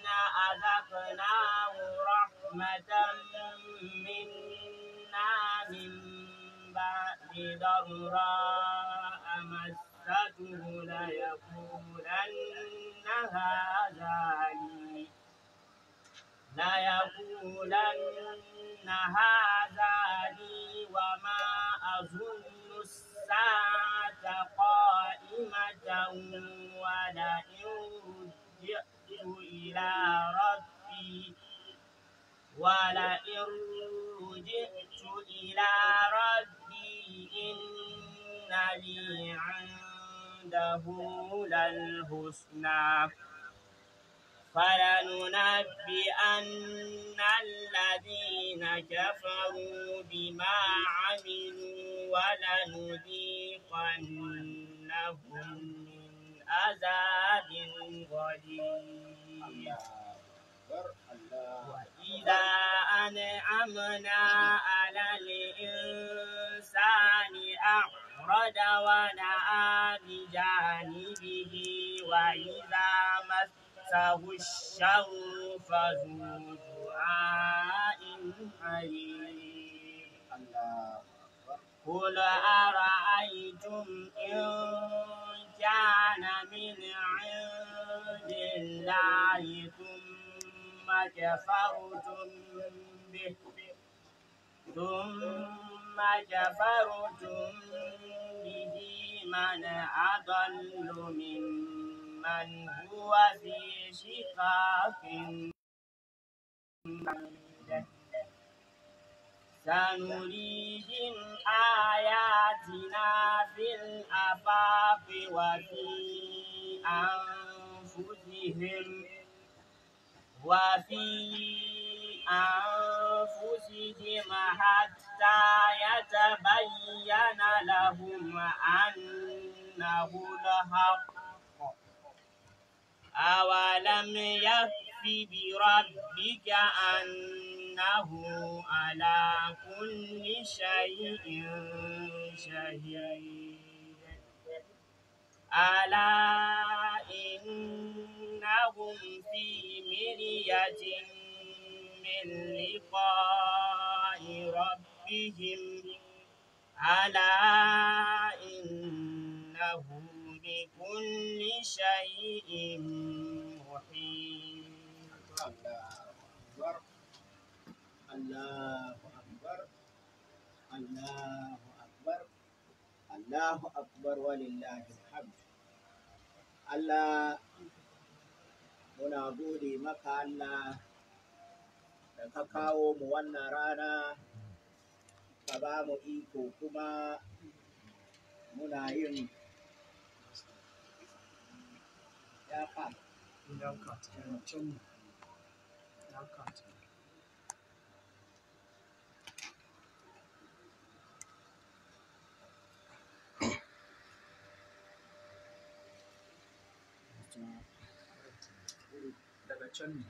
أذقناه رحمة منا من بعد ضراء مسته ليقولن هذا لي وما أظن الساعة قائمة ولئن رجعت إلى ربي إن لي عنده للحسنى فلننبئن الذين كفروا بما عملوا ولنذيقنهم من عذاب غليظ وإذا أنعمنا على الإنسان أعرض ونأى بجانبه وإذا مسه الشر فذو دعاء حريص قل أرأيتم إن كان من عند الله ثم كفرتم به من أضل ممن هو في شقاق سنريهم آياتنا في الآفاق وفي أنفسهم حتى يتبين لهم أنه الحق أولم يكف بربك أنه على كل شيء شهيد ألا إنهم في مرية من لقاء ربهم ألا إنه بكل شيء محيط. الله أكبر الله أكبر الله أكبر ولله الحمد. Allah muna gode maka Allah da ka kawo mu wannan rana ka ba mu iko kuma muna yin daga can ne.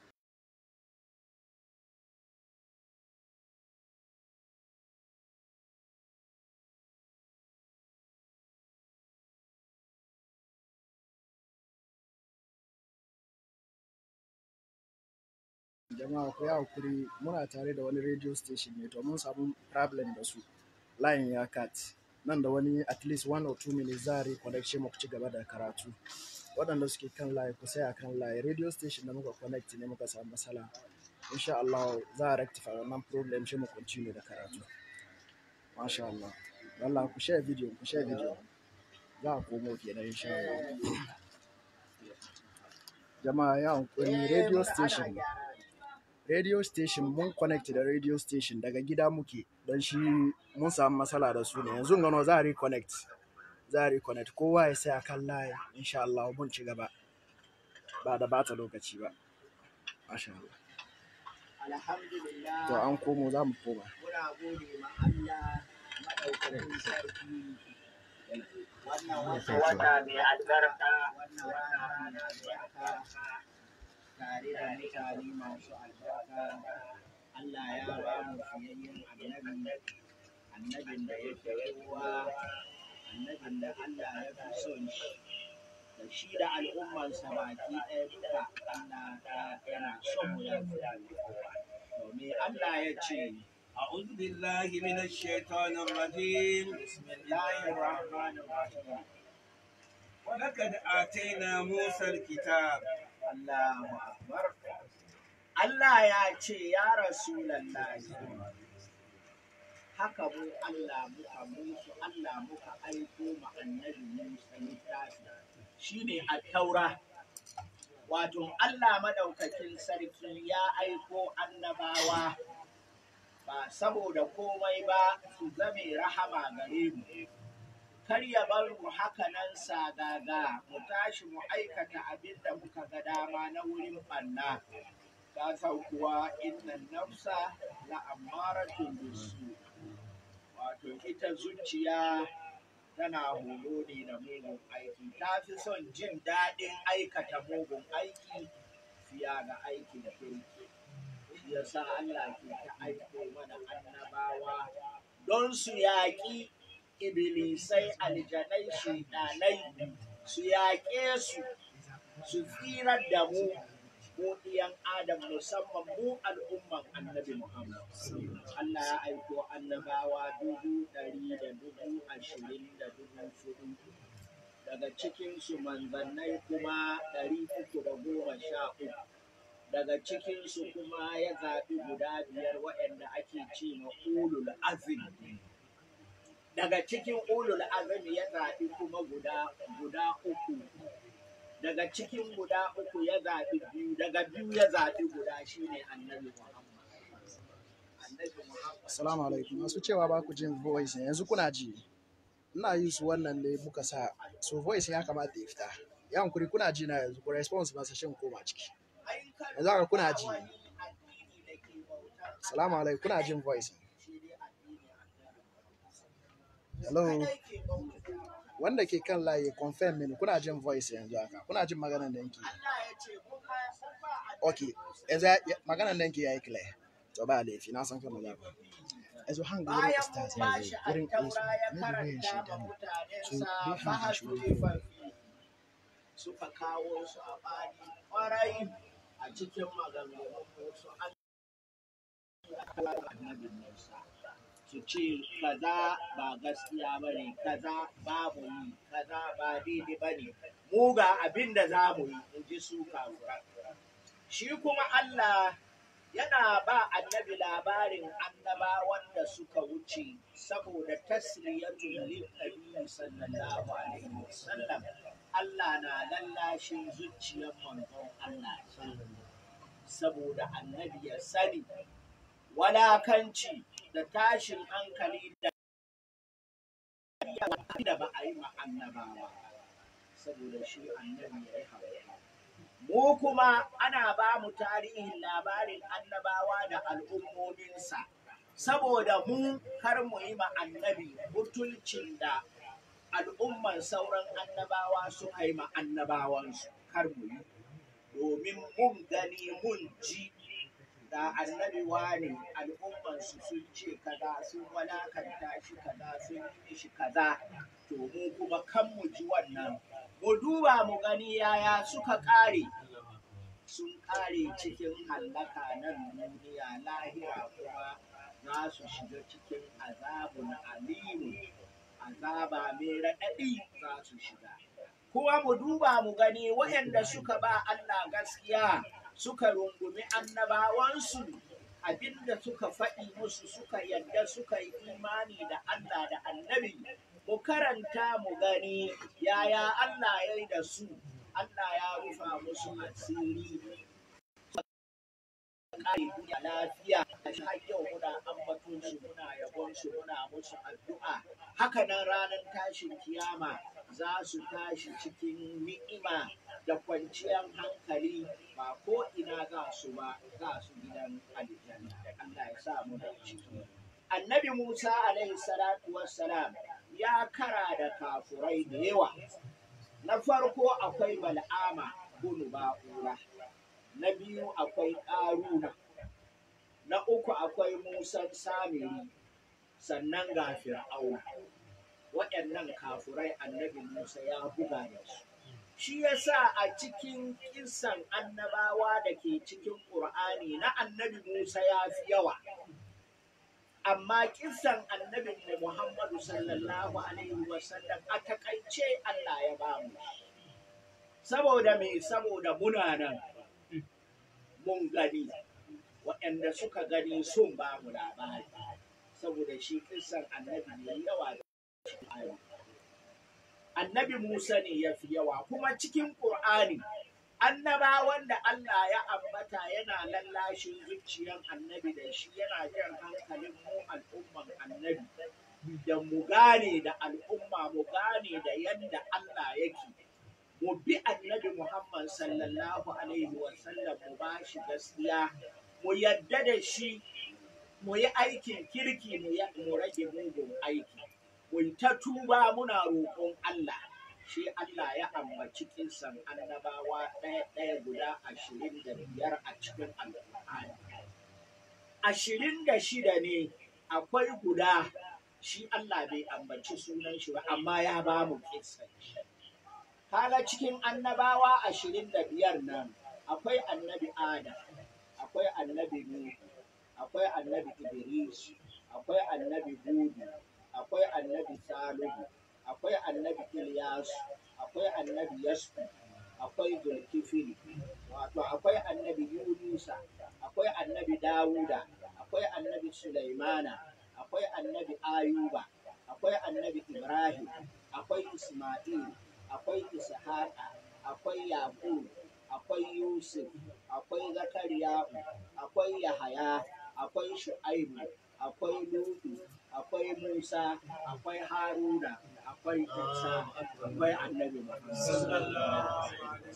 Jama'a ku yi hakuri muna tare da wani radio station ne to mun samu problem da su line ya cut nan da wani at least 1 or 2 minutes za a reconnect mu ci gaba da karatu. Waɗanda suke kan line ku sai a kan line radio station da muka connect ne muka samu matsala insha Allah za a rectify wannan problem shi mu continue da karatu masha Allah. Allah ku share video za a komo kenan insha Allah. Jama'a ya hankuri radio station mun connect da radio station daga gida muke don shi mun samu matsala da su ne yanzu gano za a reconnect kowa ya sai a kan line insha Allah mun ci gaba ba da bata lokaci ba masha Allah. Alhamdulillah to an komo za mu koma muna gode ma Allah madaukakin sarki wannan wata mai albarka wannan rana mai albarka tare da mutane masu albarka. Allah ya ba mu fiyayyen annabin da ya fi kowa, annabin da Allah ya fi son shi da shi da al'ummarsa baki ɗaya duka Allah ta son mu ya fi kowa. Domin Allah ya ce, أعوذ بالله من الشيطان الرجيم Bismillahirrahmanirrahim. ولقد آتينا موسى الكتاب Allahu Akbar. Allah ya ce, ya Rasulallahi, haka mu Allah muka aiko ma annabi Musa littafi shine at-taura. Wato Allah madaukakin sarki ya aiko annabawa ba saboda komai ba su zame rahama gare mu. Kar ya bar mu haka nan sagaga mu tashi mu aikata abin da muka ga dama na wurin ɓanna. Ta san kuwa innan nafsa la ammaratun bisu. Wato ita zuciya tana horo ne da mugun aiki. Ta fi son jin daɗin aikata mugun aiki fiye ga aikin kirki. Shi yasa Allah ke ta aiko mana annabawa don su yaƙi ibilisai, aljanai, shaiɗanai, su yaƙe su, su tsirar da mu ɗiyan Adam, musamman mu al'umman annabi Muhammad. Allah ya aiko annabawa 100,020,000 daga cikinsu manzannai kuma 313. Daga cikinsu kuma ya zaɓi guda 5 waɗanda ake ce ma ulul azmi. Daga cikin ulul azmi ya zaɓi kuma guda 3. Daga cikin guda 3 ya zaɓi 2, daga 2 ya zaɓi guda shine annabi Muhammad. Assalamu alaikum. Masu cewa ba ku jin voice yanzu kuna ji. Ina yi su wannan ne muka sa. So voice ya kamata ya fita. Ya hankuri kuna ji na yanzu ku response ba sashen koma ciki. Yanzu haka kuna ji. Assalamu alaikum. Kuna jin voice. Hello. Wanda ke kan layi confirm mini kuna jin voice yanzu haka. Kuna jin maganar da yake. Okay. Yanzu maganar da yake yayi clear. To ba laifi na san kana da. Yanzu hang da wurin start ya zai wurin is ne da wayan shi dan. So dai hang shi wurin. Suka kawo su a bani kwarai a cikin maganganun su annabi Musa. Su ce kaza ba gaskiya ba ne, kaza babu yi, kaza ba daidai ba ne, mu ga abin da za mu yi, in ji su kafura. Shi kuma Allah yana ba annabi labarin annabawan da suka wuce saboda tasliyatun lin-nabi sallallahu alaihi wasallam. Allah na lallashin zuciyar manzon Allah saboda annabi ya sani walakanci da tashin hankali da ba a yi ma annabawa saboda shi annabi ya yi haƙuri. Mu kuma ana ba mu tarihin labarin annabawa da al'ummominsa saboda mu kar mu yi ma annabi butulcin da al'umman sauran annabawa suka yi ma annabawansu, kar mu yi, domin mun gani mun ji da annabi wani al'ummansu sun ce kaza, sun walakanta shi kaza, sun yi shi kaza, to mu kuma kan mu ji wannan. Mu duba mu gani yaya suka ƙare. Sun ƙare cikin hallaka nan duniya, lahira kuma za su shiga cikin azabun alimu, azaba mai raɗaɗi za su shiga. Kuma mu duba mu gani waɗanda suka ba Allah gaskiya suka rungumi annabawansu, abinda suka faɗi musu suka yadda suka yi imani da Allah da annabi. Mu karanta mu gani yaya Allah ya yi da su. Allah ya rufa musu asiri. Kare duniya lafiya, har yau muna ambaton su, muna yabon su, muna musu addu'a. Haka nan ranar tashin kiyama za su tashi cikin ni'ima da kwanciyar hankali, ba ko ina za su ba, za su gidan aljanna. Allah ya sa mu da ciki. Annabi Musa alaihi salatu wassalam ya kara da kafurai da yawa. Na farko akwai Mal'ama bunu Ba'ura, na biyu akwai Ƙaruna, na uku akwai Musan Samiri, sannan ga Fir'auna. Waɗannan kafurai annabi Musa ya buga da su. shi yasa a cikin kissan annabawa da ke cikin Qur'ani na annabi Musa ya fi yawa amma kissan annabin Muhammadu sallallahu alaihi wasallam a takaice Allah ya bamu saboda me saboda muna nan mun gani waɗanda suka gani sun ba mu labari saboda shi kissan annabi ne yawa da annabi Musa ne ya fi yawa kuma cikin Qur'ani annabawan da Allah ya ambata yana lallashin zuciyar annabi da shi yana jan hankalin mu al'umman annabi da mu gane da al'umma mu gane da yadda Allah yake mu bi annabi Muhammad sallallahu alaihi wasallam mu ba shi gaskiya mu yadda da shi mu yi aikin kirki mu rage mugun aiki mu ta tuba muna roƙon Allah shi Allah ya ambaci kinsan annabawa ɗaya guda 25 a cikin alƙur'ani 26 ne akwai guda shi Allah bai ambaci sunan shi ba amma ya ba mu kinsan shi kaga cikin annabawa 25 nan akwai annabi Adam akwai annabi Nuhu akwai annabi Idris akwai annabi Hudu akwai annabi Salihu akwai annabi Ilyasu akwai annabi Yasku akwai Zulkifili wato akwai annabi Yunusa akwai annabi Dawuda akwai annabi Sulaimana akwai annabi Ayuba akwai annabi Ibrahim akwai Isma'il akwai Ishaqa akwai Yaqub akwai Yusuf akwai Zakariya akwai Yahaya akwai Shu'aibu akwai Lutu akwai Musa akwai Haruna akwai Isa akwai annabi Muhammad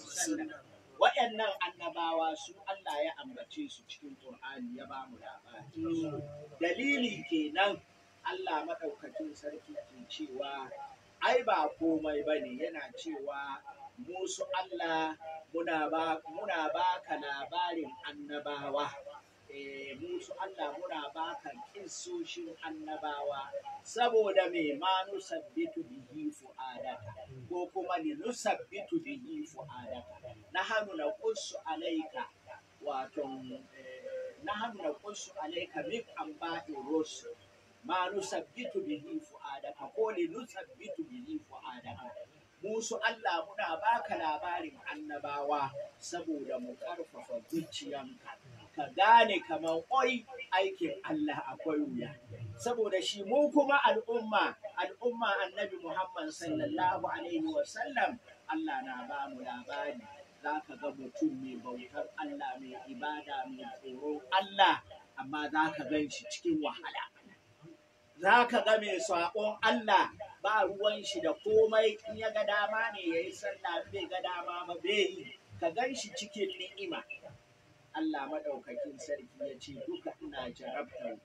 waɗannan annabawa su Allah ya ambace su cikin Qur'ani ya ba mu labari dalili kenan Allah madaukakin sarki ke cewa ai ba komai bane yana cewa musu Allah muna baka labarin annabawa musu Allah muna baka kissoshin annabawa saboda me ma nusabbitu bihi fu'adaka ko kuma li nusabbitu bihi fu'adaka nahnu naqussu alayka wato nahnu naqussu alayka min anba'i rusul ma nusabbitu bihi fu'adaka ko li nusabbitu bihi fu'adaka musu Allah muna baka labarin annabawa saboda mu karfafa zuciyanka ka gane kamar aikin Allah akwai wuya saboda shi mu kuma al'umma annabi Muhammad sallallahu alaihi wasallam Allah na ba mu labari za ka ga mutum mai bautar Allah mai ibada mai tsoron Allah amma za ka gan shi cikin wahala za ka ga mai saƙon Allah ba ruwan shi da komai in ya ga dama ne ya yi sallah bai ga dama ba bai yi ka gan shi cikin ni'ima Allah maɗaukakin sarki ya ce duka ina jarabtar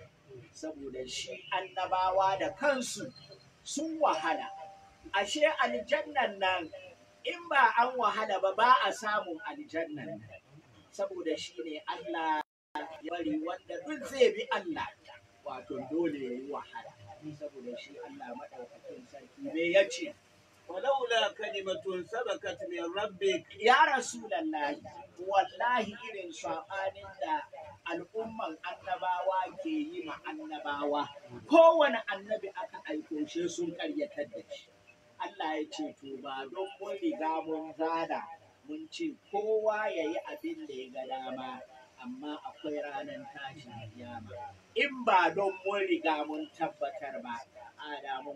saboda shi annabawa da kansu sun wahala ashe aljannan nan in ba an wahala ba a samun aljannan nan saboda shi ne Allah ya bari wanda duk zai bi Allah wato dole ya yi wahala saboda shi Allah maɗaukakin sarki me ya ce ولولا كلمة سبقت من ربك ya rasulallahi wallahi irin saɓanin da al'umman annabawa ke yi ma annabawa kowane annabi aka aiko shi sun karyatar da shi Allah ya ce to ba don mun riga mun zada mun ce kowa ya yi abin da ya ga dama amma akwai ranar tashin kiyama in ba don mun riga mun tabbatar ba adamun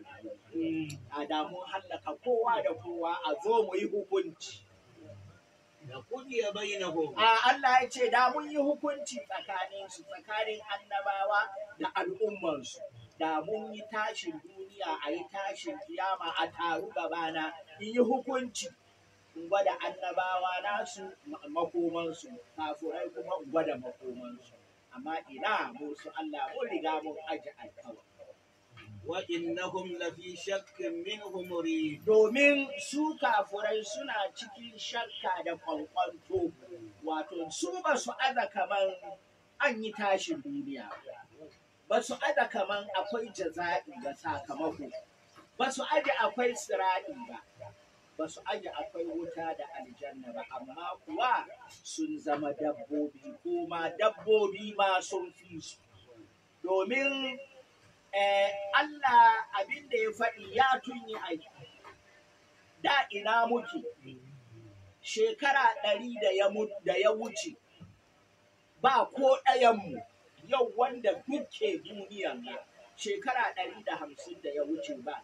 adamun hallaka kowa da kowa a zo mu yi hukunci da kudiya bainahum Allah ya ce da mun yi hukunci tsakanin annabawa da al'ummansu da mun yi tashin duniya a yi tashin kiyama a taru gabana in yi hukunci in gwada annabawa nasu makomansu kafurai kuma in gwada makomansu amma ina musu Allah mun riga mun aji alkawari wa innahum lafi shakkin minhu murid domin su kafurai suna cikin shakka da kwankwanto wato su ba su aza kaman an yi tashin duniya ba su aza kaman akwai jaza'i ga sakamako ba su aje akwai sira'i ba ba su aje akwai wuta da aljanna ba, amma kuwa sun zama dabbobi, kuma dabbobi ma sun fi su. Domin Allah abin da ya faɗi ya tunyi aiki. Da ina muke, shekara 100 da ya wuce, ba ko ɗayanmu yau wanda duke duniyan nan, shekara 150 da ya wuce ba.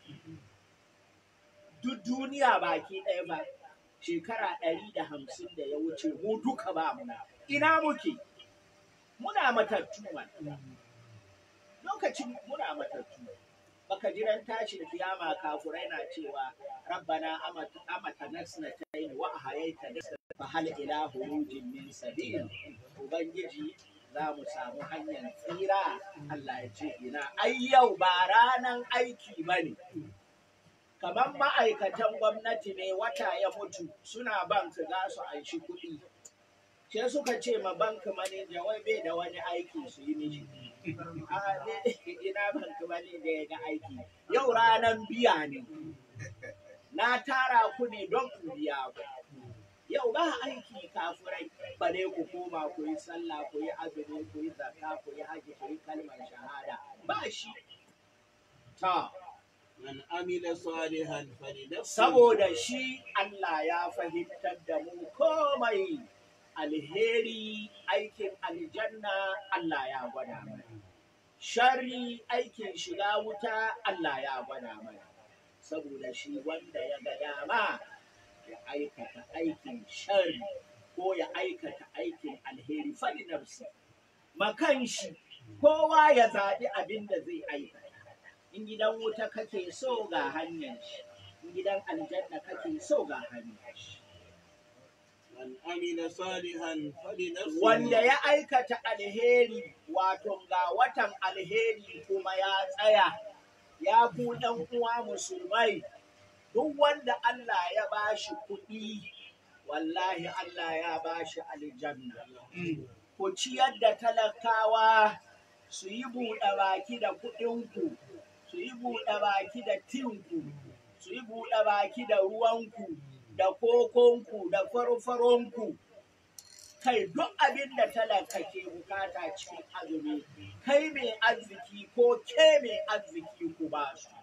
Duk duniya baki ɗaya ba, shekara 150 da ya wuce mu duka ba muna. Ina muke? Muna matattu mana. Lokacin muna matattu. Baka jiran tashin kiyama kafurai na cewa rabbana amata nasnatayn wa ahayaita nasnatayn fa hal ila hurujin min sabil. Ubangiji za mu samu hanyar tsira. Allah ya ce ina ai yau ba ranan aiki bane. Kamar ma'aikatan gwamnati ne wata ya mutu suna bank za su anshi kuɗi. Sai suka ce ma bank manager wai bai da wani aiki su yi mishi. Ina bank manager ya ga aiki. Yau ranan biya ne. Na tara ku ne don ku biya ku. Yau ba aiki kafurai, bale ku koma ku yi sallah, ku yi azumi, ku yi zakka, ku yi haji, ku yi kalmar shahada. Ba shi. Ta. Man amila salihan falinafsihi. Saboda shi Allah ya fahimtar da mu komai alheri aikin aljanna Allah ya gwada mana. Sharri aikin shiga wuta Allah ya gwada mana. Saboda shi wanda ya ga dama ya aikata aikin sharri ko ya aikata aikin alheri falinafsihi. Makan shi kowa ya zaɓi abin da zai aikata. In gidan wuta kake so ga hanyar shi, in gidan aljanna kake so ga hanyar shi. Man amila salihan falinafsihi. Wanda ya aikata alheri, wato ga watan alheri kuma ya tsaya, ya ku ɗan uwa musulmai, duk wanda Allah ya bashi kuɗi, wallahi Allah ya bashi aljanna. Ku ciyar da talakawa su yi buɗe baki da kuɗinku. Su yi buɗe baki da tinku, su yi buɗe baki da ruwanku, da kokonku, da farfaronku. Kai duk abin da talaka ke bukata cikin azumi, kai mai arziki ko ke mai arziki ku ba su.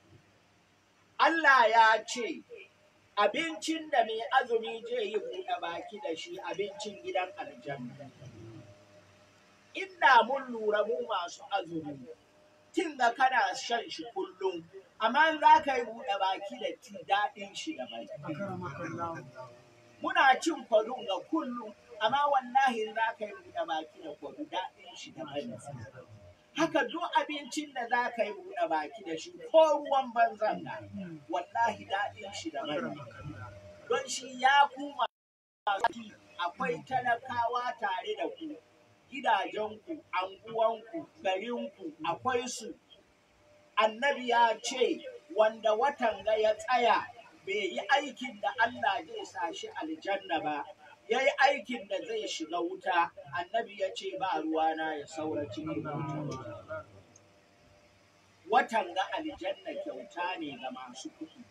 Allah ya ce, abincin da mai azumi zai yi buɗe baki da shi abincin gidan aljanna. Inda mun lura mu masu azumi, tin da kana shan shi kullum, amma za ka yi buɗe baki da ti daɗin shi da bai. Muna cin kwadun ga kullum, amma wallahi za ka yi buɗe baki da kwadu daɗin shi da bai. Haka duk abincin da za ka yi buɗe baki da shi ko ruwan banzan na, wallahi daɗin shi da bai. Don shi ya kuma akwai talakawa tare da ku. Gidajenku, anguwanku, garinku, akwai su. Annabi ya ce, wanda watan ga ya tsaya bai yi aikin da Allah zai sa shi aljanna ba, ya yi aikin da zai shiga wuta, annabi ya ce ba ruwana ya saura cikin wuta. Watan ga aljanna kyauta ne ga masu kuɗi.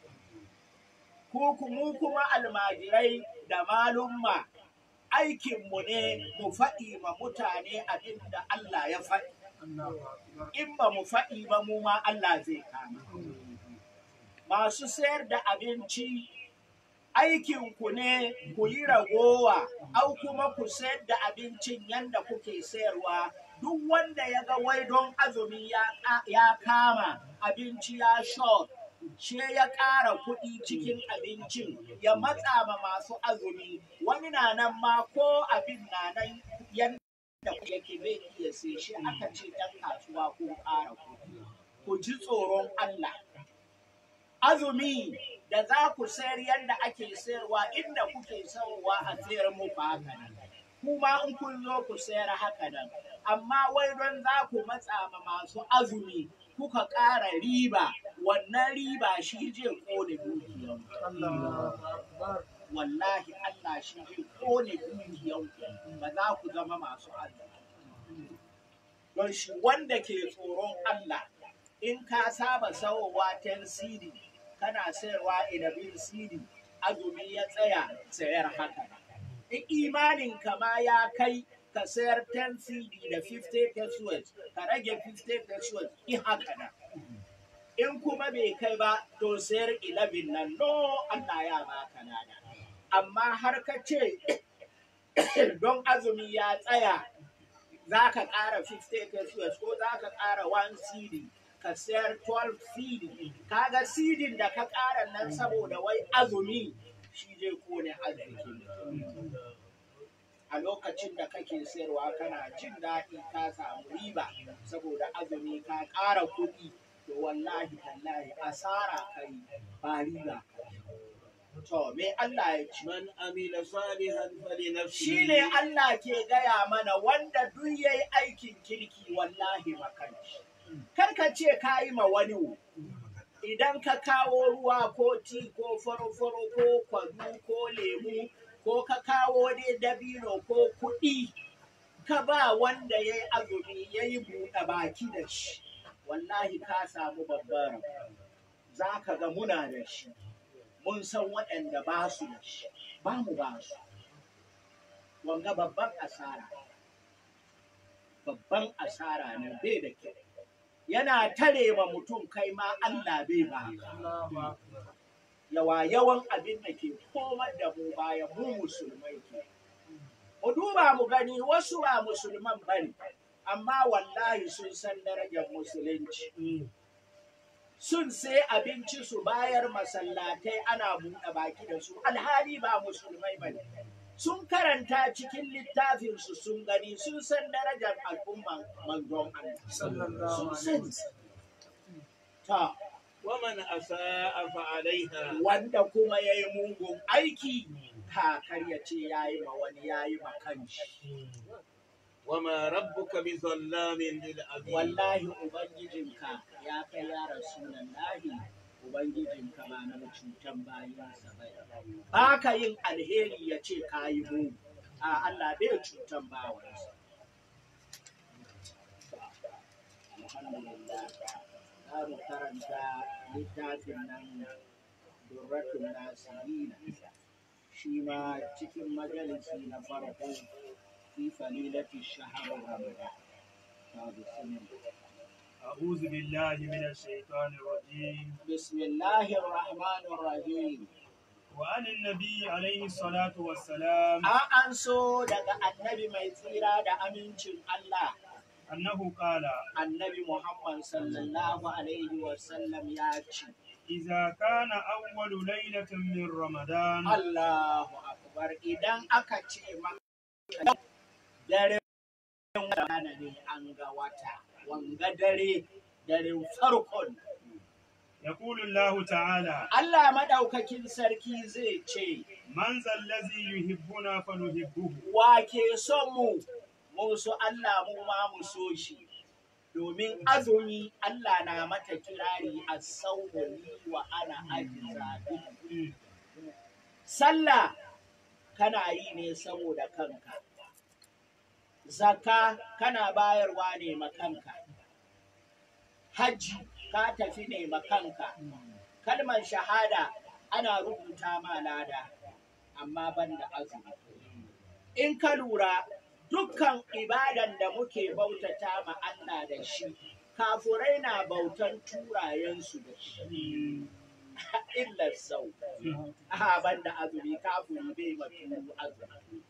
Mu kuma almajirai da malumma, aikinmu ne mu faɗi ma mutane abin da Allah ya faɗi. In ba mu faɗi ba mu ma Allah zai kama. Masu sayar da abinci, aikinku ne ku yi ragowa, au kuma ku sayar da abincin yanda kuke sayarwa. Duk wanda ya ga wai don azumi ya kama abinci ya short, she ya ƙara kuɗi cikin abincin ya matsa ma masu azumi. Wani na nan ma ko abin na nan yanda yake bai iya sai shi aka ce ɗan kasuwa ko ƙara kuɗi. Ku ji tsoron Allah. Azumi da za ku sayar yanda ake sayarwa inda kuke sayarwa a sayar muku haka nan. Kuma in kun zo ku sayar haka nan. Amma wai don za ku matsa ma masu azumi kuka ƙara riba, wannan riba shi zai ƙone dukiyanku. Wallahi Allah shi zai ƙone dukiyanku, ba za ku zama masu azumi. Don shi wanda ke tsoron Allah, in ka saba sawowa 10 CD, kana sayarwa inabin sidi azumi ya tsaya sayar haka. In imanin ka ma ya kai ka sayar 10 cd da 50 pesos ka rage 50 pesos in haka na. In kuma bai kai ba to sayar 11 nan no Allah ya baka nada. Amma har ka ce don azumi ya tsaya za ka ƙara 50 pesos ko za ka ƙara 1 cd ka sayar 12 cd kaga cd da ka ƙara nan saboda wai azumi shi zai kone arziki. A lokacin da kake sayarwa kana jin daɗi ka samu riba saboda azumi ka ƙara kuɗi to wallahi tallahi asara kai ba riba. To me Allah ya ce? Man amila salihan fali nafsihi. Shi ne Allah ke gaya mana wanda duk yayi aikin kirki wallahi makanci. Kar ka ce ka yi ma wani idan ka kawo ruwa ko ti ko faro-faro ko kwadu ko lemu ko ka kawo dai dabino ko kuɗi ka ba wanda ya yi azumi ya yi buɗe baki da shi wallahi ka samu babbar za ka ga muna da shi mun san waɗanda ba su da shi ba mu ba su wanga babban asara ne bai da kyau yana tare ma mutum kai ma Allah bai ba yawan abin da ke komar da mu baya mu musulmai ke mu duba mu gani wasu ba musulman bane amma wallahi sun san darajar musulunci sun sai abinci su bayar masallatai ana buɗe baki da su alhali ba musulmai bane sun karanta cikin littafinsu sun gani sun san darajar al'umman manzon Allah sun san ta Waman asa'a fa alaiha. wanda kuma ya yi mugun aiki kakar ya ce ya yi ma wani ya yi ma kanshi Wama rabbuka bi zallamin lil abid. wallahi ubangijinka ya kai ya rasulullahi ubangijinka ba na cutan bayansa bai ba ka yin alheri ya ce ka yi mu a Allah bai cutan bawansa alhamdulillah za mu karanta littafin nan durratun nasirina shi ma cikin majalisi na farko fi falilati shahar ramadan أعوذ بالله من الشيطان الرجيم بسم الله الرحمن الرحيم وعن النبي عليه الصلاة والسلام an so daga annabi mai tsira da amincin Allah أنه قال annabi Muhammad sallallahu alaihi wasallam ya ce إذا كان أول ليلة من رمضان Allahu akbar idan aka ce maka dare wanda ne an ga wata wanga daren farkon يقول الله تعالى Allah madaukakin sarki zai ce من ذا الذي يحبنا فنحبه wa ke son mu so Allah mu ma mu so shi domin azumi Allah na mata kirari as-sawmu wa ana ajza bihi sallah kana yi ne saboda kanka zakka kana bayarwa ne makanka hajji ka tafi ne makanka kalmar shahada ana rubuta ma lada amma banda azumi in ka lura dukkan ibadan da muke bautata ma Allah da shi kafurai na bautan turayensu da shi illa sau banda azumi kafuri bai matu azumi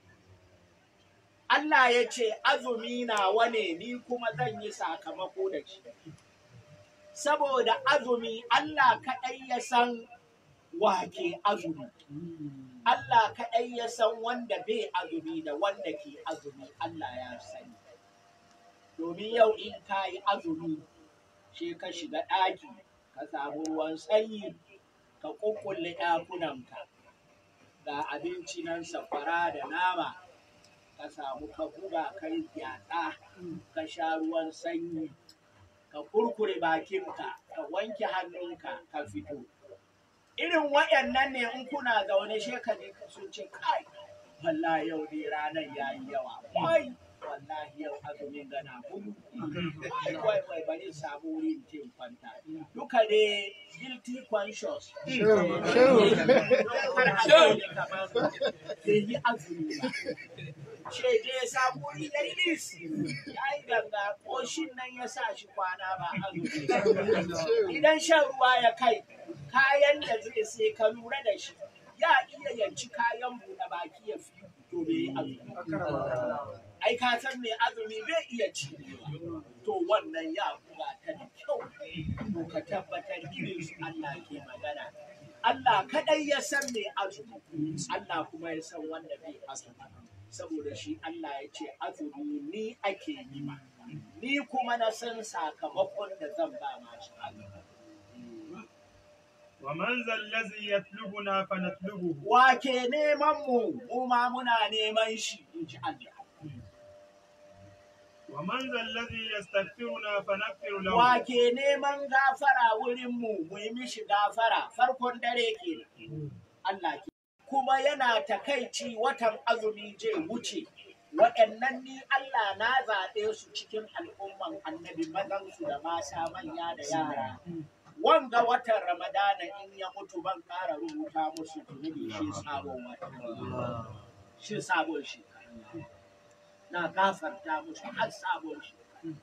Allah ya ce azumi na wane ni kuma zan yi sakamako da shi saboda azumi Allah kaɗai ya san wake azumi Allah kaɗai ya san wanda bai azumi da wanda ke azumi Allah ya sani domin yau in ka yi azumi shi ka shiga ɗaki ka samu ruwan sanyi ka ƙuƙƙulle ɗakunanka ga abinci nan sakwara da nama ka samu ka buga kai gyatsa ka sha ruwan sanyi ka kurkure bakinka ka wanke hannunka ka fito irin waɗannan ne in kuna zaune shekari sun ce kai wallahi yau ne ranar yayi yawa wai wallahi yau azumin gana gudu wai bari samu wurin tin kwanta duka ne guilty conscious yi azumi ce je samu wuri ya release ya yi ganga koshin nan ya sa shi kwana ba azumi idan shan ruwa ya kai kayan da zai sai ka lura da shi ya iya yanci kayan buɗe baki ya fi to bai azumi ai ka san mai azumi bai iya ci to wannan ya buga ta da kyau to ka tabbatar irin su Allah ke magana Allah kadai ya san mai azumi Allah kuma ya san wanda bai azumi saboda shi Allah ya ce azumi ni ake yi ma ni kuma na san sakamakon da zan ba masu azumi ومن ذا الذي يطلبنا فنطلبه wake neman mu ma muna neman shi inji Allah ومن ذا الذي يستغفرنا فنغفر له wake neman gafara wurin mu yi mishi gafara farkon dare kenan Allah ke kuma yana takaici watan azumi je wuce waɗannan ni Allah na zaɓe su cikin al'umman annabi mazansu da mata manya da yara wanga watan Ramadana in ya mutu ban ƙara rubuta musu zunubi shi sabon wata. Shi sabon shekara. Na gafarta musu har sabon shekara.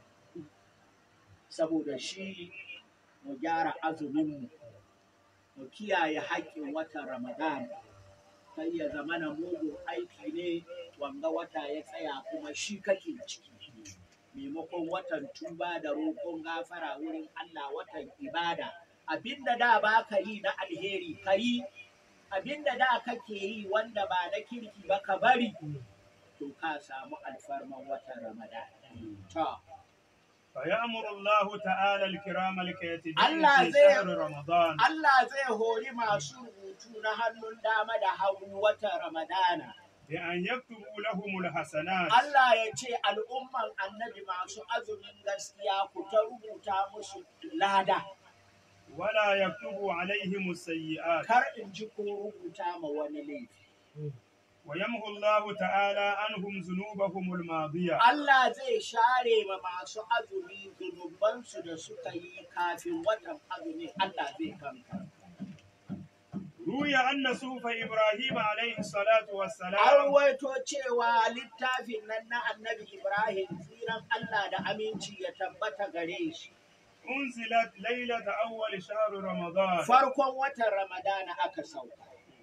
Saboda shi mu gyara azuminmu, mu kiyaye haƙƙin watan Ramadana. Kai ya zama na mugun aiki ne wanga wata ya tsaya kuma shi kake ciki. Maimakon watan tuba da roƙon gafara wurin Allah watan ibada abinda da ba ka yi na alheri ka yi abinda da kake yi wanda ba na kirki ba ka bari to ka samu alfarman watan Ramadan to فيأمر الله تعالى الكرام الكاتبين Allah في zai شهر رمضان Allah zai hori masu rubutu na hannun dama da hagu watan Ramadana بأن يكتبوا لهم الحسنات Allah ya ce al'umman annabi masu azumin gaskiya ku ta rubuta musu lada ولا يكتبوا عليهم السيئات kar in ji ko rubuta ma wani laifi ويمحو الله تعالى عنهم ذنوبهم الماضية Allah zai share ma masu azumi zunubansu da suka yi kafin watan azumi Allah zai kanka. روي أن صوف إبراهيم عليه الصلاة An والسلام waito cewa littafin nan na annabi Ibrahim tsiran Allah da aminci ya tabbata gare shi. أنزلت ليلة أول شهر رمضان Farkon watan Ramadana aka sauka.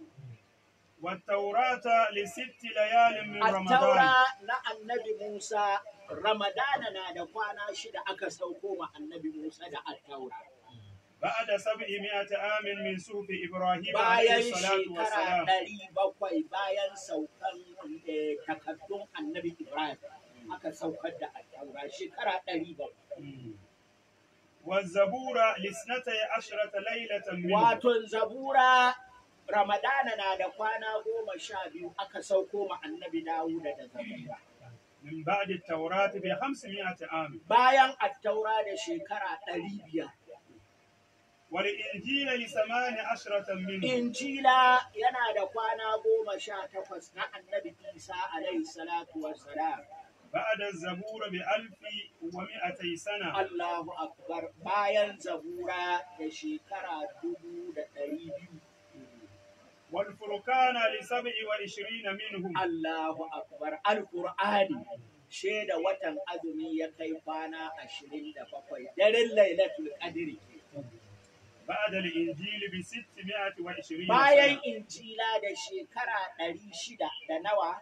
والتوراة لست ليال من رمضان Attaura na annabi Musa Ramadana na da kwana shida aka sauko ma annabi Musa da attaura. بعد 700 عام من صوف إبراهيم عليه Bayan الصلاة shekara والسلام 700 bayan saukan takaddun annabi Ibrahim aka saukar da attaura shekara 700. والزبور لاثنتي عشرة ليلة منه Waton zabura Ramadana na da kwana 12 aka sauko ma annabi Dawuda da zabura. من بعد التوراة ب500 عام Bayan attaura da shekara 500. والإنجيل ل18 منه Injila yana da kwana 18 na annabi Isa alaihi salatu wassalam. بعد الزبور ب1200 سنة Allahu akbar bayan zabura da shekara 1200. والفرقان ل27 منهم Allahu akbar alqur'ani shaida watan azumi ya kai kwana 27 daren lailatul qadri بعد الإنجيل ب620 bayan سنة injila da shekara 600 da nawa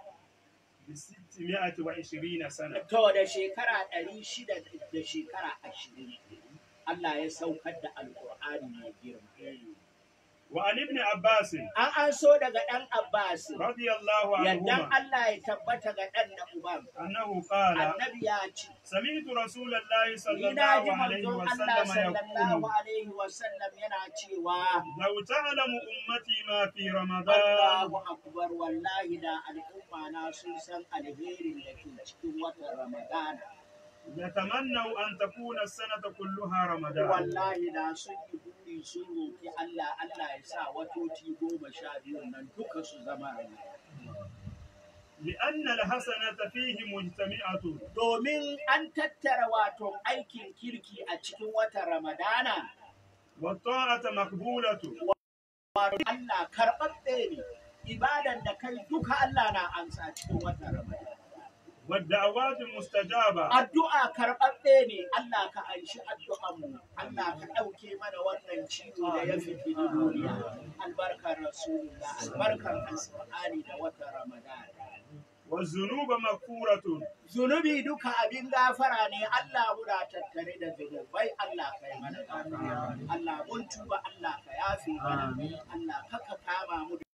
ب620 سنة to da shekara 600 da shekara 20 Allah ya saukar da alqur'ani mai girma وعن ابن عباس an so daga dan Abbas رضي الله yaddan عنهما Allah ya tabbata ga dan da uban أنه قال annabi ya ce سمعت رسول الله صلى ina ji الله عليه manzon Allah وسلم sallallahu يقول alaihi wasallam yana cewa لو تعلم أمتي ما في رمضان Allahu akbar wallahi da al'umma na sun san alherin da ke cikin watan Ramadana يتمنوا أن تكون السنة كلها رمضان wallahi da sun yi buri sun roki Allah Allah ya sa watoci 12 nan duka su zama Ramadana لأن الحسنة فيه مجتمعة domin an tattara wato aikin kirki a cikin watan Ramadana. والطاعة مقبولة Allah karɓaɓɓe ne, ibadan da kai duka Allah na amsa cikin watan Ramadana. والدعوات مستجابة Addu'a karɓaɓɓe ne, Allah ka anshi addu'anmu, Allah ka ɗauke mana wannan ciwo da ya fi duniya. Albarkar Rasulullah, albarkar Alƙur'ani da watan Ramadana. والذنوب مغفورة Zunubi duka abin gafara ne, Allah muna tattare da zunubai, Allah ka yi mana gafara. Allah mun tuba, Allah ka yafe mana, Allah ka kama mu.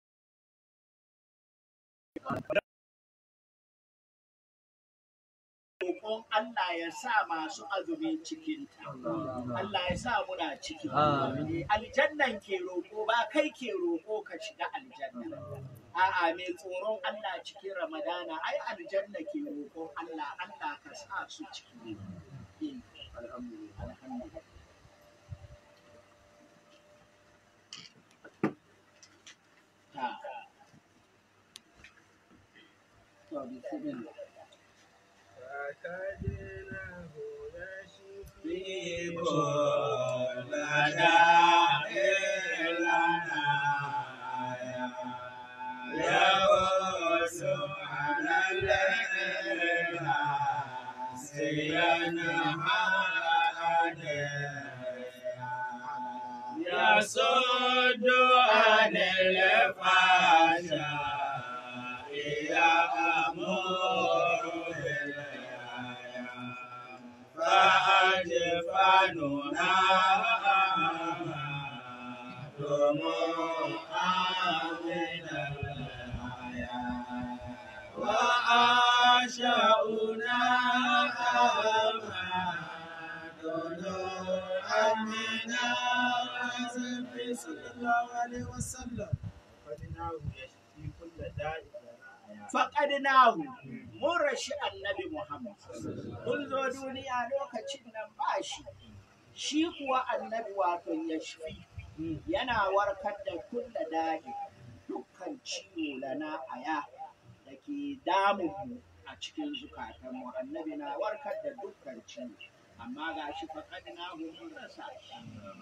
Roƙon Allah ya sa masu azumi cikinta, Allah ya sa muna ciki. Aljannan ke roƙo ba kai ke roƙo ka shiga aljanna. A'a mai tsoron Allah cikin Ramadana ai aljanna ke roƙon Allah, Allah ka sa su ciki. Alhamdulillah. Ta. To, bismillah. في كل داء لنا يغوص على الإخلاص ينهى عن يصد عن الفحشاء يأمر فأجفاننا دموعا من الحياة وأعشاؤنا طلوعا من الحزن صلى الله عليه وسلم faƙadnahu mun rashi annabi Muhammad mun zo duniya lokacin nan ba shi kuwa annabi wato ya shafi yana warkar da kulla da'i dukkan ciwo lana aya da ke damu a cikin zukatanmu. Annabi na warkar da dukkan ciwo, amma ga shi faƙadnahu mun rasa shi.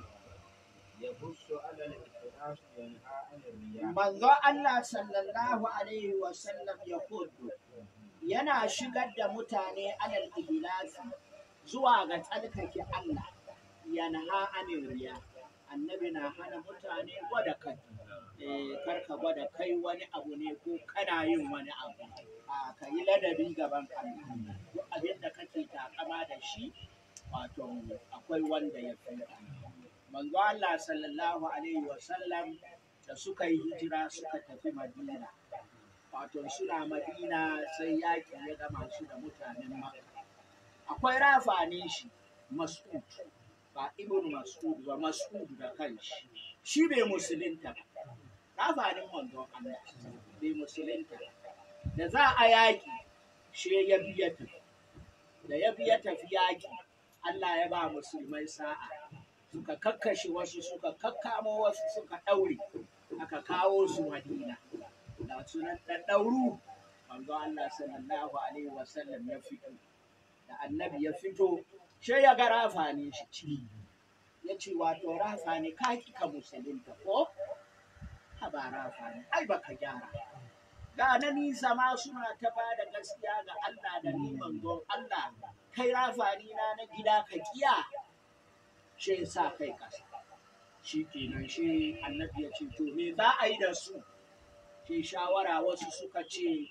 Manzo Allah sallallahu alaihi wasallam ya kudu yana shigar da mutane alal ihlasi zuwa ga tsarkake Allah, yanha anil riya. Annabi na hana mutane gwada kai, karka gwada kai wani abu ne ko kana yin wani abu, ka yi ladabi gaban Allah. Duk abin da kake takama da shi wato akwai wanda ya fi. Manzo Allah sallallahu alaihi wasallam da suka yi hijira suka tafi Madina, wato suna Madina sai yaƙi ya gama su da mutanen Makka. Akwai rafanin shi Mas'ud, ba Ibn Mas'ud ba, Mas'ud da kanshi, shi bai musulunta ba. Rafanin manzo Allah bai musulunta da za a yaƙi shi ya biya tafi, da ya biya tafi yaƙi Allah ya ba musulmai sa'a, suka kakkashe wasu, suka kakkamo wasu, suka ɗaure, aka kawo su Madina da sunan ɗaɗɗauru. Manzo Allah sallallahu alaihi wasallam ya fito, da annabi ya fito sai ya ga rafani shi ciki, ya ce wato rafani ka ki ka musulunta ko? Haba rafani ai baka gyara, ga na nisa ma suna ta ba da gaskiya ga Allah da ni manzon Allah, kai rafani na gida ka kiya. Shi sa kai ƙasa, shi kenan shi annabi ya ce to me za a yi da su? Shi shawara wasu suka ce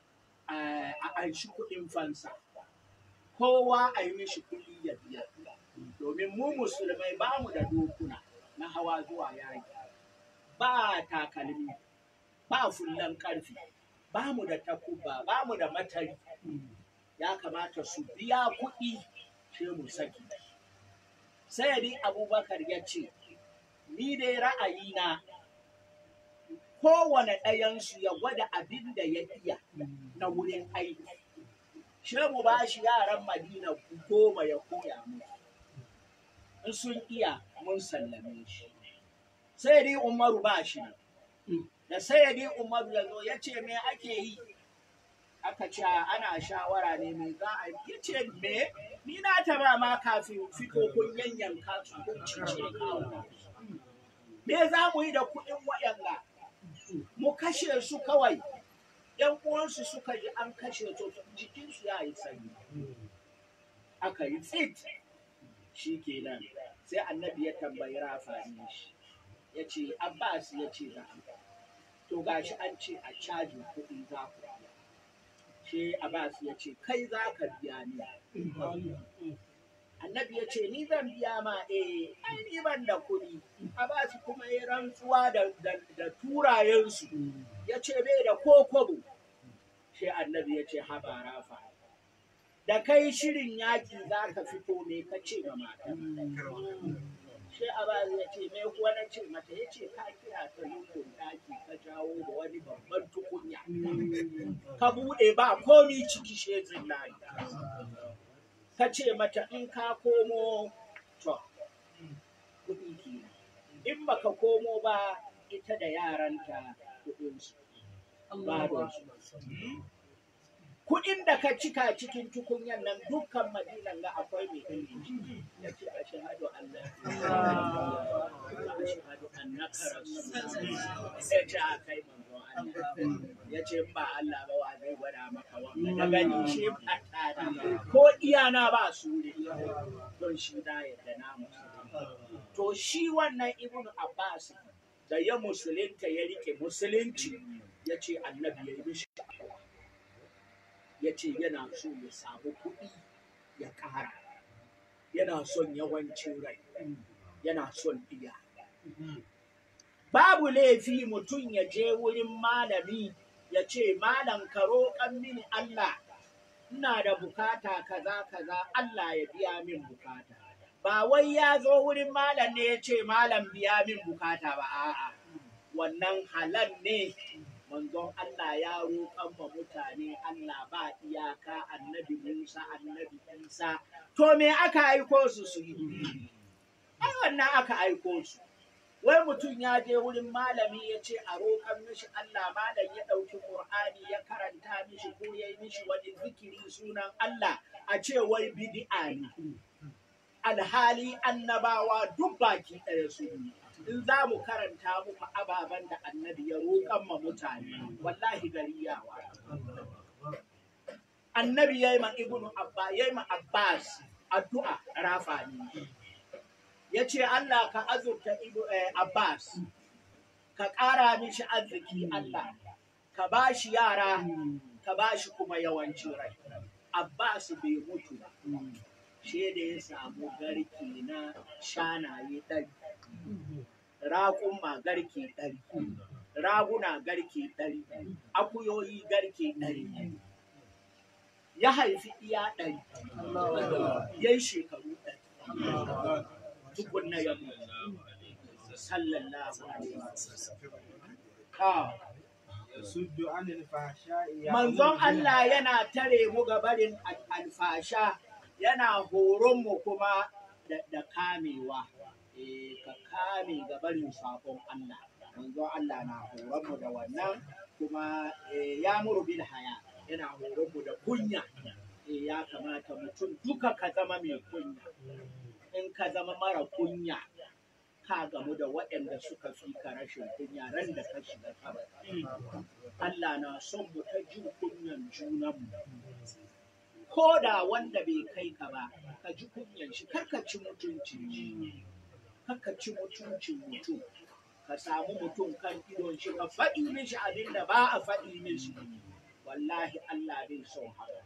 a anshi kuɗin fansa, kowa a yi mishi kuɗi ya biya, domin mu musulmai ba mu da dokuna na hawa zuwa yaƙi, ba takalmi, ba fullan ƙarfi, ba mu da takuba, ba mu da matari, ya kamata su biya kuɗi sai mu saki. Sai dai Abubakar ya ce, ni dai ra'ayina kowane ɗayansu ya gwada abin da ya iya na wurin aiki. Shehu ba shi yaran Madina 10 ya koya musu. In sun iya mun sallame shi. Sai dai Umaru ba shi. Da sai dai Umaru ya zo ya ce me ake yi? aka ce ana shawara ne me za a yi ce me ni na taba ma kafin fito kun yanyanka su kun cice kawo me za mu yi da kuɗin waɗanda mu kashe su kawai ‘yan uwansu suka ji an kashe su jikinsu ya yi sanyi aka yi tsit shi kenan sai annabi ya tambayi rafani shi ya ce abbas ya ce za to gashi an ce a cajin kuɗi za ku biya shi abbas ya ce kai za ka biya ni annabi ya ce ni zan biya ma ai ni ban da kuɗi abbas kuma ya rantsuwa da turayensu ya ce bai da ko kwabo shi annabi ya ce haba rafa da kai shirin yaƙi za ka fito me ka ce ma mata shi abbas ya ce me kuwa na ce mata ya ce ka kira ta lungun ɗaki ka jawo da wani babban tukunya ka buɗe ba komi ciki she zinari ka ce mata in ka komo to kuɗi kenan in baka komo ba ita da yaranta kuɗinsu kuɗin da ka cika cikin tukunyan nan dukkan madinan ga akwai mai ilimi ya ce a shahadu Allah a shahadu annaka rasulullah ya ce a kai manzo Allah ya ce ba Allah ba wa zai gwada maka wannan da gani shi ba tada ko iyana ba su ne don shi da yadda na musulunci to shi wannan ibnu Abbas da ya musulunta ya rike musulunci ya ce annabi ya yi mishi ya ce yana so ya samu kuɗi ya ƙara yana son yawancin rai yana son iya babu laifi mutum ya je wurin malami ya ce malam ka roƙan mini Allah ina da bukata kaza kaza Allah ya biya min bukata ba wai ya zo wurin malam ne ya ce malam biya min bukata ba a'a wannan halal ne manzon Allah ya roƙan ma mutane Allah ba iyaka annabi Musa annabi Isa to me aka aiko su su yi ai wannan aka aiko su wai mutum ya je wurin malami ya ce a roƙan mishi Allah malam ya ɗauki Qur'ani ya karanta mishi ko ya yi mishi wani zikiri sunan Allah a ce wai bid'a ne alhali annabawa duk baki ɗaya su ne in za mu karanta muku ababen da annabi ya roƙan ma mutane wallahi gari yawa annabi ya yi ma ibnu abba ya yi ma abbas addu'a rafani ya ce Allah ka azurta abbas ka ƙara mishi arziki Allah ka ba shi yara ka ba shi kuma yawancin rai abbas bai mutu ba shi da ya samu garki na shanaye ɗari raƙuma garke 100, raguna garke 100, akuyoyi garke 100. Ya haifi iya 100, ya yi shekaru 100. Tukunna ya mutu. Sallallahu alaihi wasallam. Manzon Allah yana tare mu ga barin alfasha, yana horon mu kuma da kamewa. Ka kame ga barin sakon Allah. Manzon Allah na horon mu da wannan kuma ya muru bil haya, yana horon mu da kunya. Ya kamata mutum duka ka zama mai kunya. In ka zama mara kunya, ka gamu da waɗanda suka fi ka rashin kunya ran da ka shiga kabari. Allah na son mu ta jin kunyan junanmu. Ko da wanda bai kai ka ba, ka ji kunyan shi, kar ka ci mutuncin shi. Kaka ci mutuncin mutum, ka samu mutum kan idon shi, ka faɗi mishi abin da ba a faɗi mishi. Wallahi Allah bai son haka.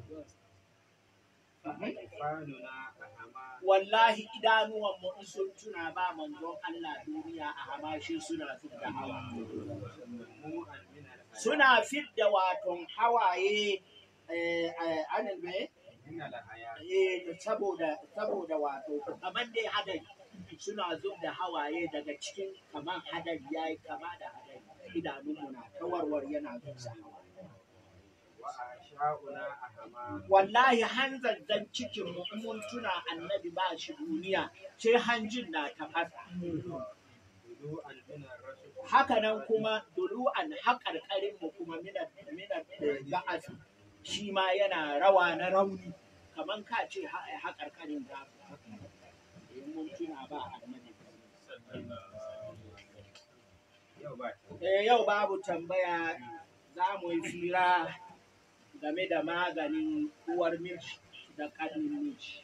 Wallahi idanuwan mu sun tuna ba manzon Allah duniya a hamashi suna fidda hawa. Suna fidda waton hawaye anan me? Saboda wato kamar dai hadari. Suna zub da hawaye daga cikin kamar hadari ya yi kama da hadari idanunmu na tawarwar yana zuba wallahi hanzardan cikin mun tuna annabi ba shi duniya sai hanjin na tafasa haka nan kuma dulu'an haƙarƙarin mu kuma mina ga'afi shi ma yana rawa na rauni kaman ka ce haƙarƙarin gafi mun tuna ba annabi yau babu tambaya za mu yi fira game da maganin uwar miji da ƙannin miji.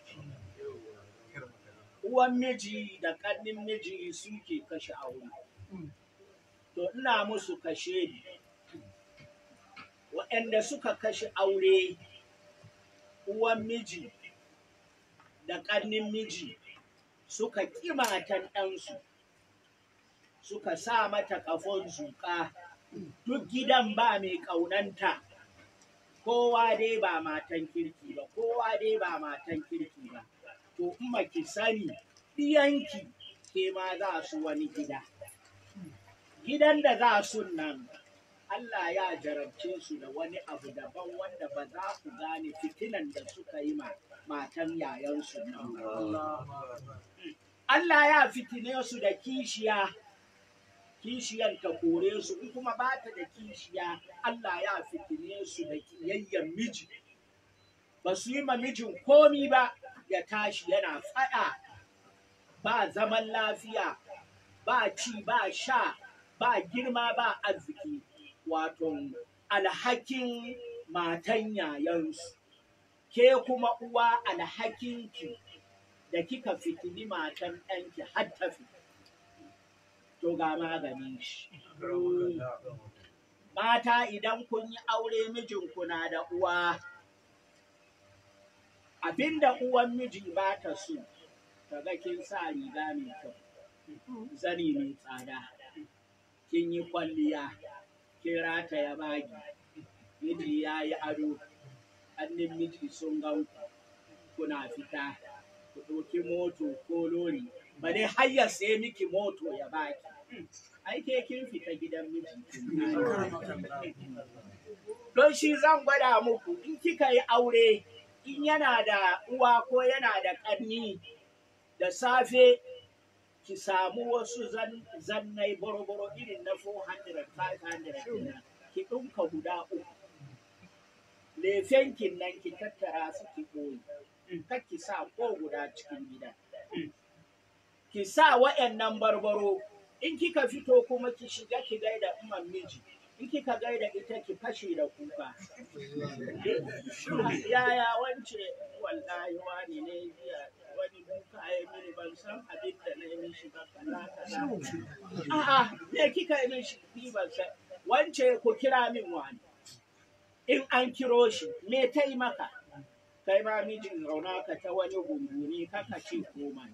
Uwan miji da ƙannin miji suke kashe aure. To ina musu kashe ni. Waɗanda suka kashe aure, uwan miji da ƙannin miji suka ƙi matan ɗansu, suka sa mata ƙafon zuƙa, duk gidan ba mai ƙaunanta. Kowa dai ba matan kirki ba, kowa dai ba matan kirki ba. To in ki sani ɗiyanki ke ma za su wani gida. Gidan da za su nan, Allah ya jarabce su da wani abu daban wanda ba za ku gane fitinan da suka yi ma matan yayansu nan. Allah ya fitine su da kishiya. Kishiyan ta kore su in kuma ba ta da kishiya Allah ya fitine su da kiyayyen miji ba su yi ma mijin komi ba ya tashi yana faɗa ba zaman lafiya ba ci ba sha ba girma ba arziki wato alhakin matan yayansu ke kuma uwa alhakinki da kika fitini matan ɗanki har ta fita. To ga maganin shi. Mata idan kun yi aure mijinku na da uwa, abinda uwan miji ba ta so, kaga kin sa riga mai kyau, zani mai tsada, kin yi kwalliya, kin rataya bagi, miji ya yi ado, hannun miji sun ganku, kuna fita, ku ɗauki moto ko lori. Bari har ya sai miki moto ya baki. Ai ke kin fita gidan miji. Don shi zan gwada muku in kika yi aure in yana da uwa ko yana da ƙanni da safe ki samu wasu zannai boro-boro irin na 400 500 ki ɗinka guda uku. Lefenkin nan ki tattara su ki ɓoye. Kar ki sa ko guda cikin gida. Ki sa wa'yannan barbaro in kika fito kuma ki shiga ki gaida umman miji in kika gaida ita ki fashe da kuka. Yaya wance wallahi wani ne jiya wani duka ya mini ban san abin da na yi mishi ba kaza. A'a me kika yi mishi ni ban san wance ku kira min wani. In an kiro shi me ta yi maka? Kai ma mijin rauna ka ta wani gunguni kaka ce komai.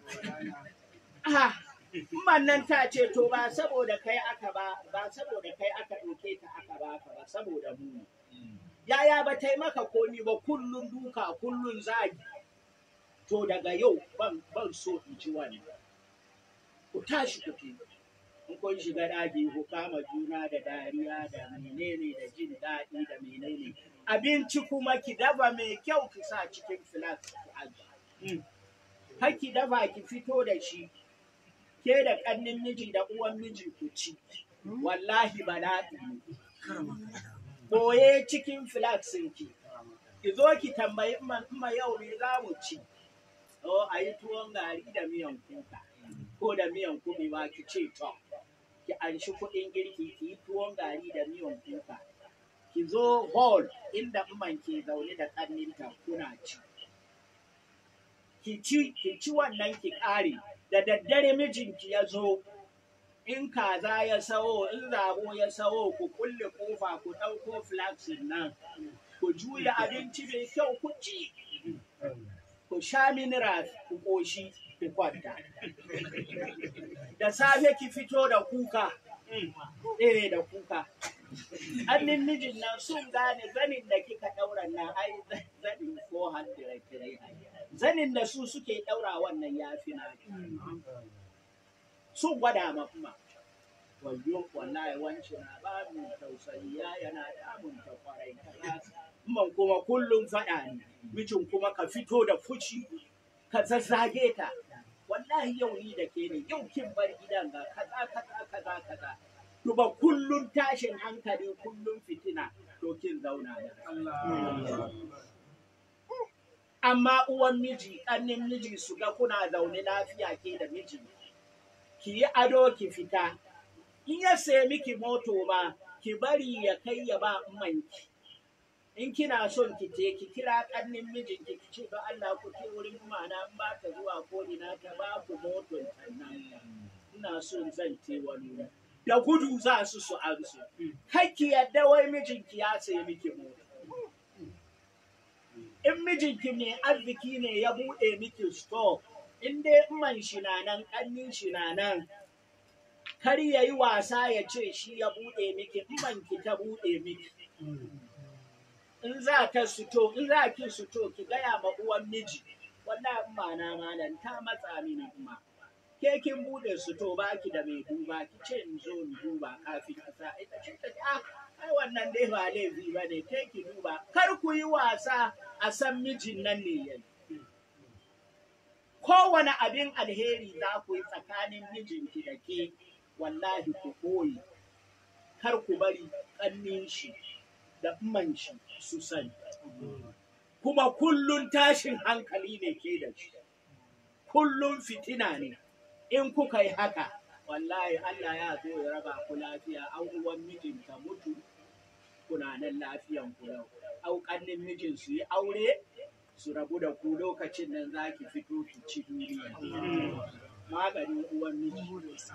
Nan ta ce to ba saboda kai aka ba saboda kai aka ɗauke ta aka baka ba saboda mu. Yaya ba ta yi maka komi ba kullun duka kullun zagi. To daga yau ban so in ci wani. Ku tashi ku fi. In kun shiga ɗaki ku kama juna da dariya da menene da jin daɗi da menene. Abinci kuma ki dafa mai kyau ki sa cikin filas ki aji. Har ki dafa ki fito da shi. Ke da ƙannin miji da uwan miji ku ci, wallahi bala'i ne. Boye cikin filaksinki, ki zo ki tambayi ma yau ne za mu ci. A yi tuwon gari da miyan kuka, ko da miyan kubewa ki ce to, ki anshi kuɗin girki ki yi tuwon gari da miyan kuka. Ki zo hall inda man ke zaune da ƙanninta kuna ci. Ki ci wannan ki ƙare. Da daddare mijinki ya zo, in kaza ya sawo, in zabo ya sawo, ku kulle kofa ku ɗauko flaxin nan, ku juya abinci mai kyau ku ci, ku sha mineral ku ƙoshi ku kwanta. Da safe ki fito da kuka, da kuka. Hannun mijin nan sun gane zanin da kika ɗaura nan ai zanin 400 kirai. Zanin da su suke ɗaura wannan ya fi na sun gwada ma kuma wayo wallahi wancan na ba mu tausayi yana damun ta kwarai man kuma kullum faɗa ne mijin kuma ka fito da fushi ka zazzage ta wallahi yau ni da ke ne yau kin bar gidan ga kaza duba kullun tashin hankali kullun fitina to kin zauna da amma uwan miji ƙannin miji su ga kuna zaune lafiya ke da miji ki yi ado ki fita in ya sai miki moto ma ki bari ya kai ya ba manki in kina son ki je ki kira ƙannin mijinki ki ce ba Allah ku ke wurin mana in ba ta zuwa ko ina ta ba ku moton nan ina son zan ce wani da gudu za su amsu kai ki yadda wai mijinki ya sai miki moto in mijinki ne arziki ne ya buɗe miki store in dai man shi na nan ƙannin shi na nan kar ya yi wasa ya ce shi ya buɗe miki in ki ta buɗe miki in za ta suto in za ki suto ki gaya ma uwan miji wallahi umma na malam ta matsa mini kuma ke kin bude suto baki da mai duba ki ce in zo in duba kafin a sa ita ce ta ai wannan dai ba laifi ba ne ke ki duba kar ku yi wasa a san mijin nan ne yayi kowane abin alheri za ku yi tsakanin mijinki da ke wallahi ku koyi kar ku bari ƙannin shi da man shi su sani kuma kullun tashin hankali ne ke da shi kullun fitina ne in kuka yi haka wallahi Allah ya zo ya raba ku lafiya an uwan mijinta mutu kuna nan lafiyan ku yau au kannin mijin su yi aure su rabu da ku lokacin nan zaki fito ki ci duniya maganin uwan miji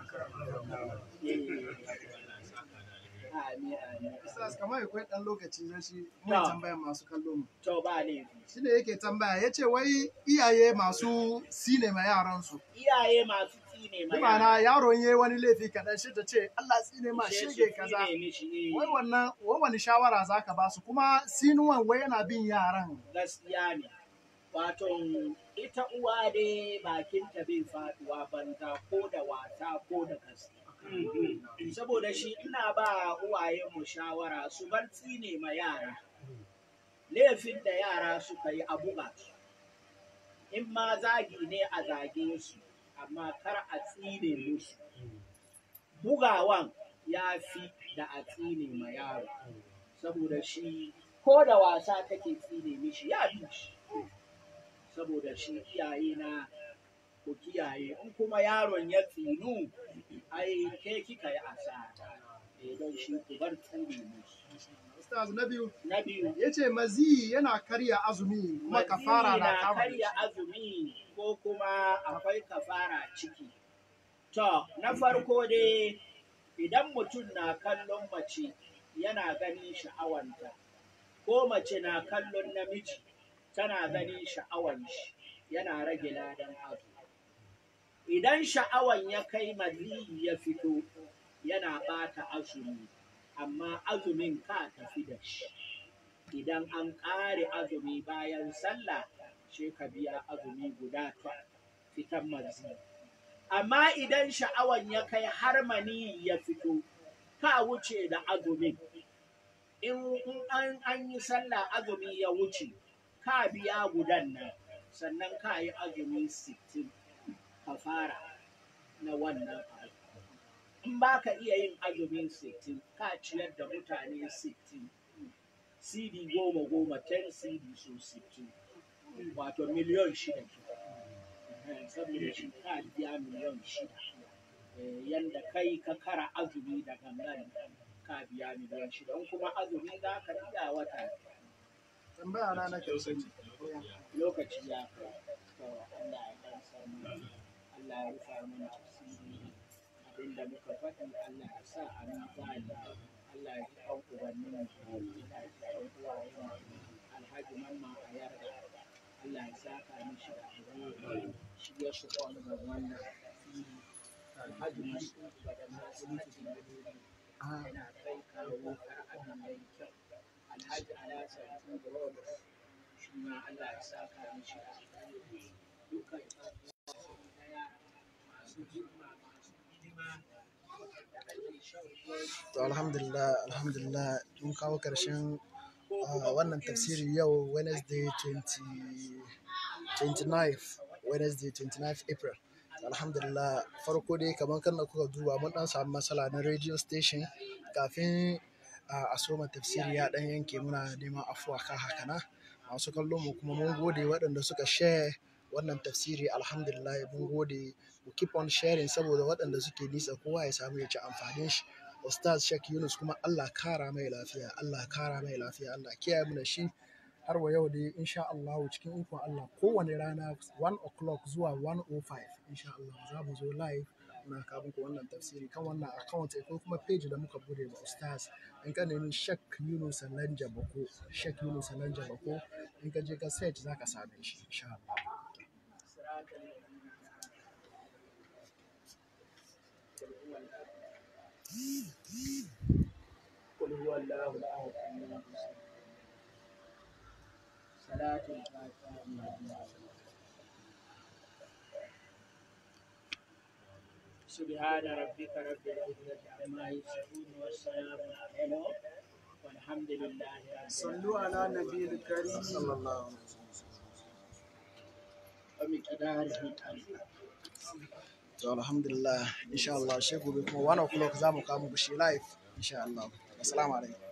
Ustaz kamar akwai ɗan lokaci na shi mun tambaya masu kallo mu. To ba ne. Shi ne yake tambaya ya ce wai iyaye masu sine ma yaransu. Iyaye masu tsine ma yaransu. Ma'ana yaron yayi wani laifi kaɗan shi ta ce Allah tsine ma shege kaza. Wai wannan wani shawara zaka ba su kuma sinuwan wai yana bin yaran. Gaskiya ne. Wato ita uwa dai bakinta bai faɗuwa banza ko da wasa ko da gaske. Saboda shi ina ba uwayenmu shawara su bar tsine ma yara laifin da yara suka yi a buga su in ma zagi ne a zage su amma kar a tsine musu bugawan ya fi da a tsine ma yaro saboda shi ko da wasa take tsine mishi ya fi shi saboda shi iyaye na ku kiyaye in kuma yaron ya tsinu ai ke kika yi asara don shi ku bar tsine musu Ustaz na biyu yace mazi yana karya azumi kuma kafara na kama karya azumi ko kuma akwai kafara ciki to na farko dai idan mutum na kallon mace yana ganin sha'awanta ko mace na kallon namiji tana ganin sha'awan shi yana rage ladan azumi idan sha'awan ya kai maziyi ya fito yana ɓata azumi amma azumin ka tafi da shi idan an ƙare azumi bayan sallah sai ka biya azumi guda ta fitan maziyi amma idan sha'awan ya kai har mani ya fito ka wuce da azumin in an yi sallah azumi ya wuce ka biya gudan nan sannan ka yi azumi 60 kafara na wannan abu in ba ka iya yin azumin 60 ka ciyar da mutane 60 cd 10 cd so 60 wato miliyon 6 saboda shi ka biya miliyon 6 yanda kai ka kara azumi da gangan ka biya miliyon 6 kuma azumi za ka iya wata tambaya na karshe lokaci ya kai Allah ya dan samu Allah ya rufa mana tafsiri abinda muka faɗi Allah ya sa a mizani Allah ya ji an ubannin Allah ya ji an uwayen Alhaji Mamma a yarda Allah ya saka mishi da alheri shi ya shiga wani wannan Alhaji Mas'ud wadannan sun ci yana kai kawo har abin da kyau Alhaji Alhassan Tudor shi ma Allah ya saka mishi da alheri dukkan To alhamdulillah mun kawo karshen wannan tafsiri yau Wednesday 29 April Alhamdulillah, farko dai kamar kan da kuka duba mun dan samu matsala na radio station kafin a soma tafsiri ya dan yanke, muna neman afuwa kan haka na. Masu kallon mu kuma mun gode waɗanda suka share wannan tafsiri, alhamdulillah mun gode. Ku keep on sharing saboda waɗanda suke nisa kowa ya samu ya ci amfanin shi. Ustaz Sheikh Yunus kuma Allah kara mai lafiya, Allah kara mai lafiya, Allah kiyaye mu da shi. Har wa yau dai insha Allah cikin ikon Allah kowane rana 1 o'clock zuwa 1:05 insha Allah za mu zo live muna kawo muku wannan tafsiri kan wannan account ko kuma page da muka bude ba ustaz. In ka nemi Sheikh Yunus Lanja Bawku, Sheikh Yunus Lanja Bawku, in ka je ka search zaka same shi insha Allah. قل هو الله احد صلاة الفاتحة. سبحان ربك رب العزة عما يصفون والسلام على والحمد لله. صلوا على النبي الكريم صلى الله عليه وسلم. ومقداره To alhamdulillah insha Allah sai gobe kuma 1 o'clock za mu kawo muku shi live insha Allah. Assalamu alaikum.